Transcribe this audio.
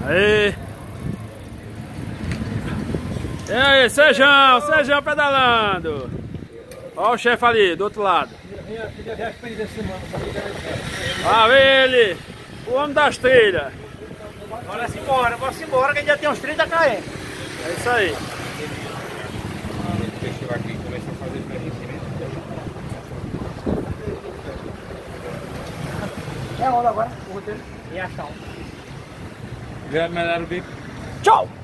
Aí. E aí, Sejão pedalando. Olha o chefe ali, do outro lado. Lá vem ele, o homem das trilhas. Bora embora que a gente já tem uns 30 km. É isso aí. O festival aqui começa a fazer diferença. É a onda agora, o roteiro. E a chão. Já me deram o bico. Tchau!